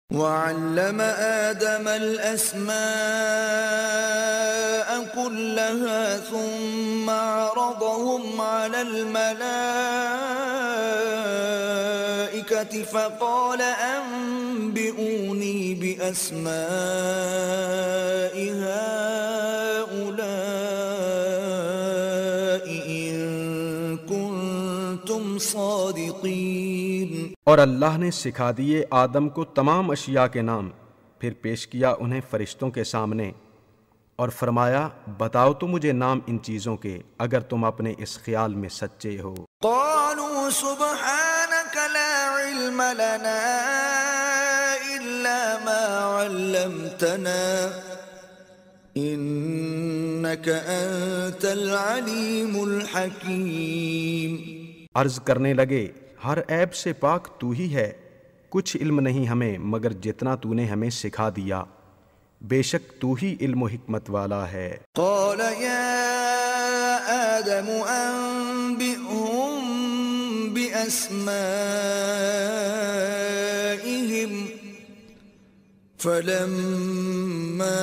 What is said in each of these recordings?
وعلم آدم الأسماء كلها ثم عرضهم على الملائكة فقال أنبئوني بأسماء هؤلاء إن كنتم صادقين۔ اور اللہ نے سکھا دیے آدم کو تمام اشیاء کے نام، پھر پیش کیا انہیں فرشتوں کے سامنے اور فرمایا بتاؤ تو مجھے نام ان چیزوں کے اگر تم اپنے اس خیال میں سچے ہو۔ قالوا سبحانك لا علم لنا إلا ما علمتنا إنك أنت العليم الحكيم۔ عرض کرنے لگے ہر عیب سے پاک تو ہی ہے، کچھ علم نہیں ہمیں مگر جتنا تو نے ہمیں سکھا دیا، بے شک تو ہی علم و حکمت والا ہے۔ قال يا آدم أنبئهم بأسمائهم فلما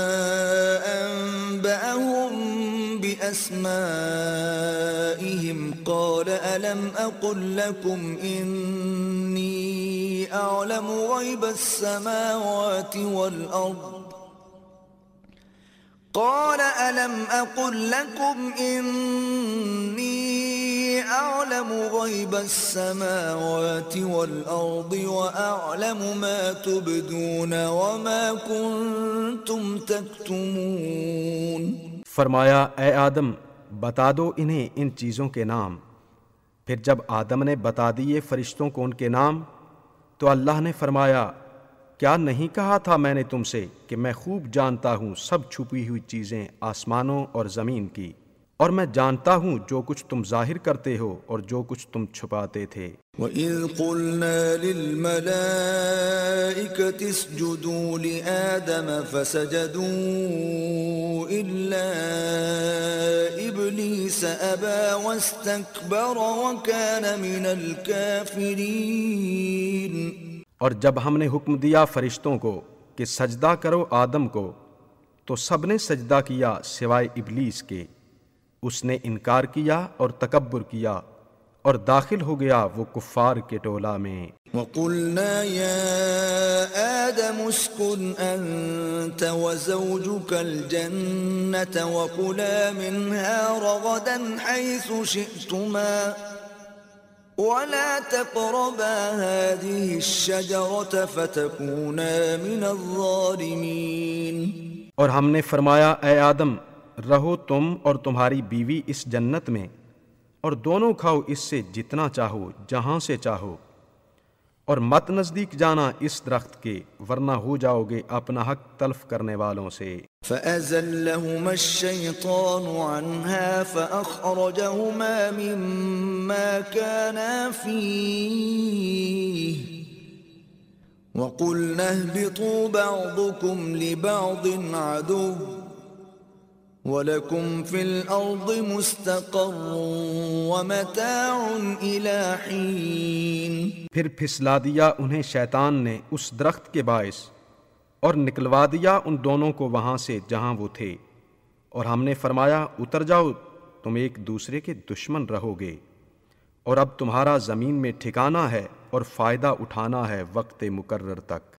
أنبأهم بأسمائهم قال ألم أقل لكم إني أعلم غيب السماوات والأرض قال ألم أقل لكم إني أعلم غيب السماوات والأرض وأعلم ما تبدون وما كنتم تكتمون۔ فرمایا اے آدم بتا دو انہیں ان چیزوں کے نام۔ پھر جب آدم نے بتا دیے فرشتوں کو ان کے نام تو اللہ نے فرمایا کیا نہیں کہا تھا میں نے تم سے کہ میں خوب جانتا ہوں سب چھپی ہوئی چیزیں آسمانوں اور زمین کی، اور میں جانتا ہوں جو کچھ تم ظاہر کرتے ہو اور جو کچھ تم چھپاتے تھے۔ وَإِذْ قُلْنَا لِلْمَلَائِكَةِ اسْجُدُوا لِآدَمَ فَسَجَدُوا إِلَّا إِبْلِيسَ أَبَى وَاسْتَكْبَرَ وَكَانَ مِنَ الْكَافِرِينَ۔ اور جب ہم نے حکم دیا فرشتوں کو کہ سجدہ کرو آدم کو تو سب نے سجدہ کیا سوائے ابلیس کے، اس نے انکار کیا اور تکبر کیا اور داخل ہو گیا وہ کفار کے ٹولہ میں۔ وَقُلْنَا يَا آدَمُ اسْكُنْ أَنْتَ وَزَوْجُكَ الْجَنَّةَ وَكُلَا مِنْهَا رَغَدًا حَيْثُ شِئْتُمَا وَلَا تَقْرَبَا هَذِهِ الشَّجَرَةَ فَتَكُونَا مِنَ الظَّالِمِينَ۔ اور ہم نے فرمایا اے آدم رہو تم اور تمہاری بیوی اس جنت میں اور دونوں کھاؤ اس سے جتنا چاہو جہاں سے چاہو، اور مت نزدیک جانا اس درخت کے ورنہ ہو جاؤ گے اپنا حق تلف کرنے والوں سے۔ فَأَزَلَّهُمَا الشَّيْطَانُ عَنْهَا فَأَخْرَجَهُمَا مِمَّا كَانَا فِيهِ وَقُلْنَا اهْبِطُوا بَعْضُكُمْ لِبَعْضٍ عَدُوٌّ وَلَكُمْ فِي الْأَرْضِ مُسْتَقَرٌّ وَمَتَاعٌ إِلَى حِينٍ۔ پھر پھسلا دیا انہیں شیطان نے اس درخت کے باعث اور نکلوا دیا ان دونوں کو وہاں سے جہاں وہ تھے، اور ہم نے فرمایا اتر جاؤ تم ایک دوسرے کے دشمن رہو گے، اور اب تمہارا زمین میں ٹھکانہ ہے اور فائدہ اٹھانا ہے وقت مقرر تک۔